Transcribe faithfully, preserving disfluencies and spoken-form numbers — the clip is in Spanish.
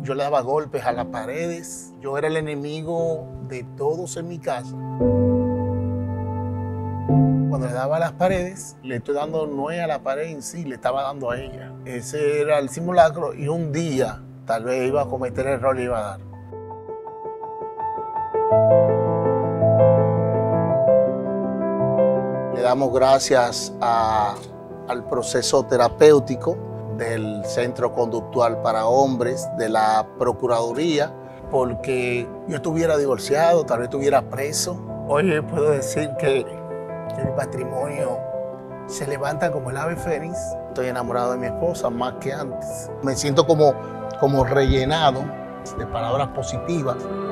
yo le daba golpes a las paredes, yo era el enemigo de todos en mi casa. Cuando le daba a las paredes, le estoy dando no es a la pared en sí, le estaba dando a ella. Ese era el simulacro y un día tal vez iba a cometer el error y iba a dar. Le damos gracias a, al proceso terapéutico del Centro Conductual para Hombres, de la Procuraduría, porque yo estuviera divorciado, tal vez estuviera preso. Hoy puedo decir que el matrimonio se levanta como el ave fénix. Estoy enamorado de mi esposa más que antes. Me siento como, como rellenado de palabras positivas.